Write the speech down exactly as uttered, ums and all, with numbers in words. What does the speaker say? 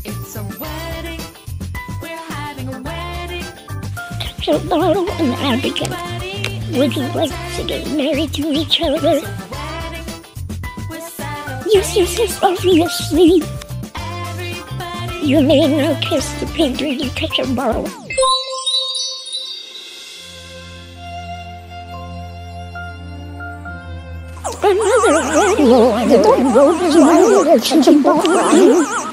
It's a wedding. We're having a wedding. Ketchup bottle and Abigail. Would you like to get married to each other? Yes, yes, yes, obviously. You may now kiss the painter in the ketchup bottle. Another wedding. The road is long, the ketchup bottle.